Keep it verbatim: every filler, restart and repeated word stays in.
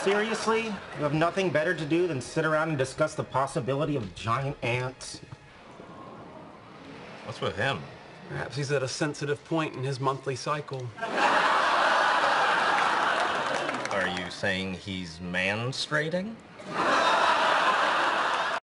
Seriously? You have nothing better to do than sit around and discuss the possibility of giant ants? What's with him? Perhaps he's at a sensitive point in his monthly cycle. Are you saying he's manstrating?